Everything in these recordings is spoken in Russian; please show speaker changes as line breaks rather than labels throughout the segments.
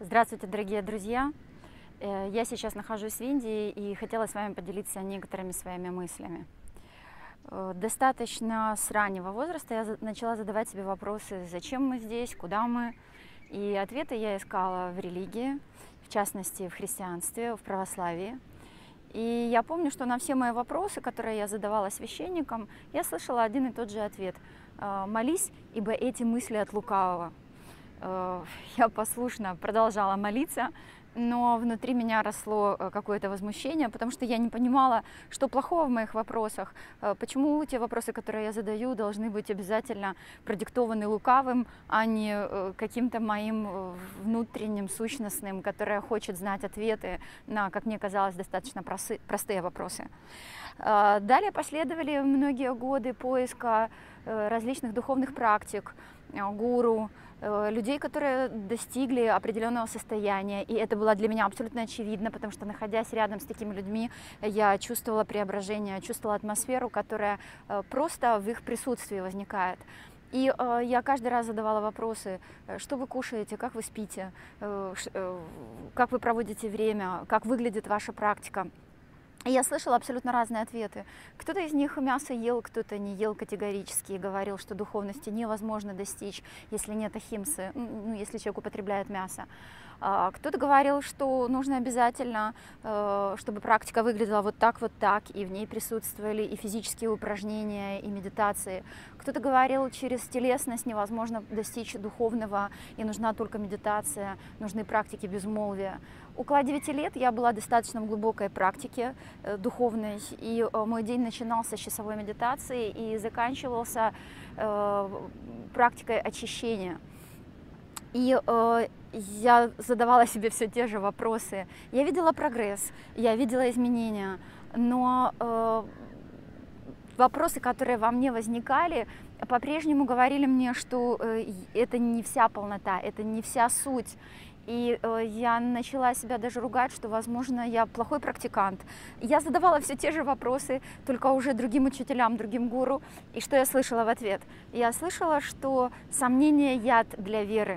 Здравствуйте, дорогие друзья! Я сейчас нахожусь в Индии и хотела с вами поделиться некоторыми своими мыслями. Достаточно с раннего возраста я начала задавать себе вопросы, зачем мы здесь, куда мы. И ответы я искала в религии, в частности в христианстве, в православии. И я помню, что на все мои вопросы, которые я задавала священникам, я слышала один и тот же ответ: молись, ибо эти мысли от лукавого. Я послушно продолжала молиться, но внутри меня росло какое-то возмущение, потому что я не понимала, что плохого в моих вопросах, почему те вопросы, которые я задаю, должны быть обязательно продиктованы лукавым, а не каким-то моим внутренним, сущностным, которое хочет знать ответы на, как мне казалось, достаточно простые вопросы. Далее последовали многие годы поиска различных духовных практик, гуру, людей, которые достигли определенного состояния. И это было для меня абсолютно очевидно, потому что, находясь рядом с такими людьми, я чувствовала преображение, чувствовала атмосферу, которая просто в их присутствии возникает. И я каждый раз задавала вопросы: что вы кушаете, как вы спите, как вы проводите время, как выглядит ваша практика. И я слышала абсолютно разные ответы. Кто-то из них мясо ел, кто-то не ел категорически и говорил, что духовности невозможно достичь, если нет ахимсы, если человек употребляет мясо. Кто-то говорил, что нужно обязательно, чтобы практика выглядела вот так, и в ней присутствовали и физические упражнения, и медитации. Кто-то говорил, через телесность невозможно достичь духовного, и нужна только медитация, нужны практики безмолвия. Около 9 лет я была достаточно в глубокой практике духовной, и мой день начинался с часовой медитации и заканчивался практикой очищения. И я задавала себе все те же вопросы. Я видела прогресс, я видела изменения, но вопросы, которые во мне возникали, по-прежнему говорили мне, что это не вся полнота, это не вся суть. И я начала себя даже ругать, что, возможно, я плохой практикант. Я задавала все те же вопросы, только уже другим учителям, другим гуру. И что я слышала в ответ? Я слышала, что сомнение – яд для веры.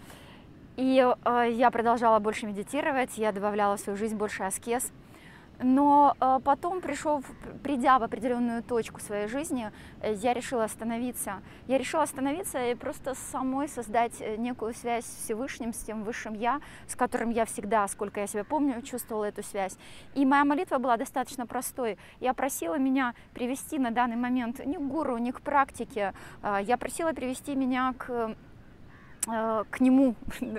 И я продолжала больше медитировать, я добавляла в свою жизнь больше аскез. Но потом, придя в определенную точку своей жизни, я решила остановиться. Я решила остановиться и просто самой создать некую связь с Всевышним, с тем высшим Я, с которым я всегда, сколько я себя помню, чувствовала эту связь. И моя молитва была достаточно простой. Я просила меня привести на данный момент не к гуру, не к практике. Я просила привести меня к нему,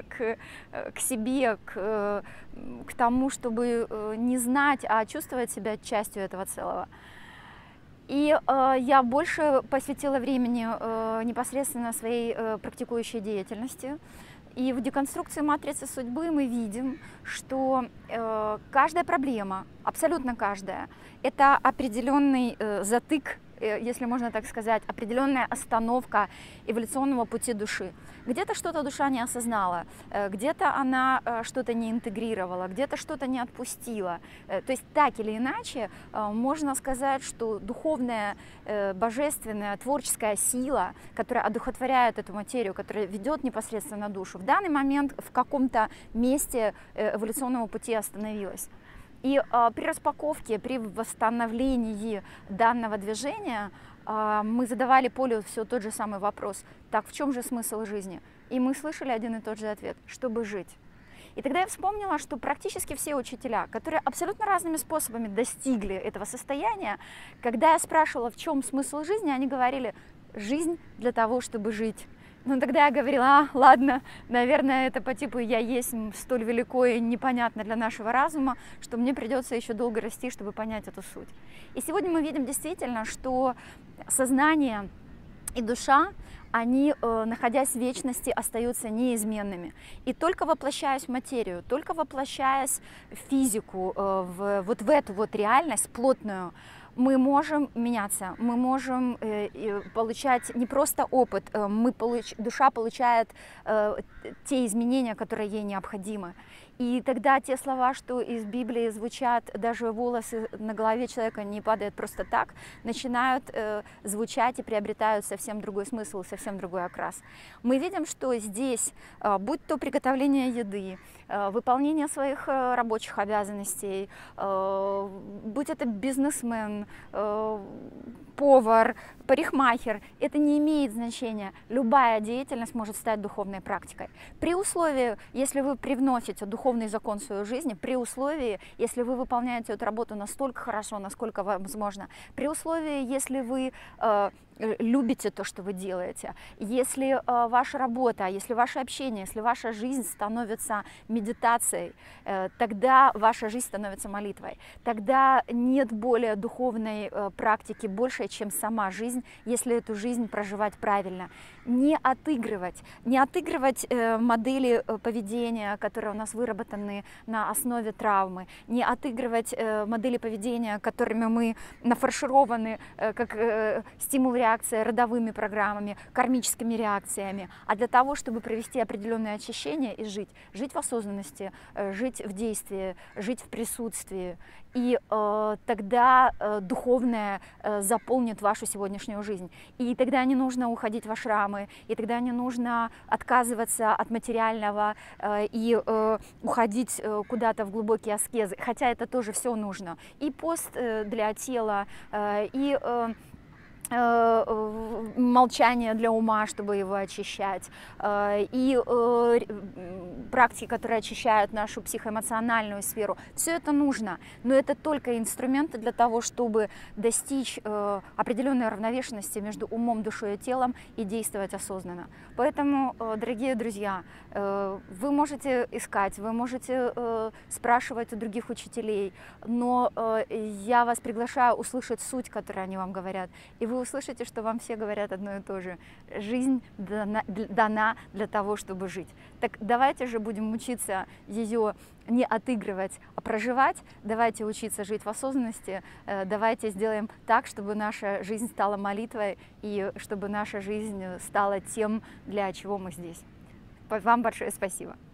к себе, к тому, чтобы не знать, а чувствовать себя частью этого целого. И я больше посвятила времени непосредственно своей практикующей деятельности. И в деконструкции матрицы судьбы мы видим, что каждая проблема, абсолютно каждая, это определенный затык, если можно так сказать, определенная остановка эволюционного пути души. Где-то что-то душа не осознала, где-то она что-то не интегрировала, где-то что-то не отпустила. То есть так или иначе можно сказать, что духовная, божественная, творческая сила, которая одухотворяет эту материю, которая ведет непосредственно душу, в данный момент в каком-то месте эволюционного пути остановилась. И при распаковке, при восстановлении данного движения мы задавали полю все тот же самый вопрос: так в чем же смысл жизни? И мы слышали один и тот же ответ: чтобы жить. И тогда я вспомнила, что практически все учителя, которые абсолютно разными способами достигли этого состояния, когда я спрашивала, в чем смысл жизни, они говорили: жизнь для того, чтобы жить. Ну, тогда я говорила: ладно, наверное, это по типу «я есть» столь велико и непонятно для нашего разума, что мне придется еще долго расти, чтобы понять эту суть. И сегодня мы видим действительно, что сознание и душа, они, находясь в вечности, остаются неизменными. И только воплощаясь в материю, только воплощаясь в физику, вот в эту вот реальность плотную, мы можем меняться, мы можем получать не просто опыт, душа получает те изменения, которые ей необходимы. И тогда те слова, что из Библии звучат, даже волосы на голове человека не падают просто так, начинают звучать и приобретают совсем другой смысл, совсем другой окрас. Мы видим, что здесь, будь то приготовление еды, выполнение своих рабочих обязанностей, будь это бизнесмен, повар, парикмахер, это не имеет значения. Любая деятельность может стать духовной практикой. При условии, если вы привносите духовный закон в свою жизнь, при условии, если вы выполняете эту работу настолько хорошо, насколько возможно, при условии, если вы любите то, что вы делаете, если ваша работа, если ваше общение, если ваша жизнь становится медитацией, тогда ваша жизнь становится молитвой. Тогда нет более духовной практики, больше, чем сама жизнь, если эту жизнь проживать правильно. Не отыгрывать модели поведения, которые у нас выработаны на основе травмы, не отыгрывать модели поведения, которыми мы нафаршированы, как стимул реакции родовыми программами, кармическими реакциями, а для того, чтобы провести определенное очищение и жить в осознанности, жить в действии, жить в присутствии. И тогда духовное заполнит вашу сегодняшнюю жизнь. И тогда не нужно уходить в ашрамы, и тогда не нужно отказываться от материального и уходить куда-то в глубокие аскезы, хотя это тоже все нужно. И пост для тела, и молчание для ума, чтобы его очищать, и практики, которые очищают нашу психоэмоциональную сферу. Все это нужно, но это только инструменты для того, чтобы достичь определенной равновешенности между умом, душой и телом и действовать осознанно. Поэтому, дорогие друзья, вы можете искать, вы можете спрашивать у других учителей, но я вас приглашаю услышать суть, которую они вам говорят, и вы услышите, что вам все говорят одно и то же. Жизнь дана для того, чтобы жить. Так давайте же будем учиться ее не отыгрывать, а проживать. Давайте учиться жить в осознанности. Давайте сделаем так, чтобы наша жизнь стала молитвой и чтобы наша жизнь стала тем, для чего мы здесь. Вам большое спасибо.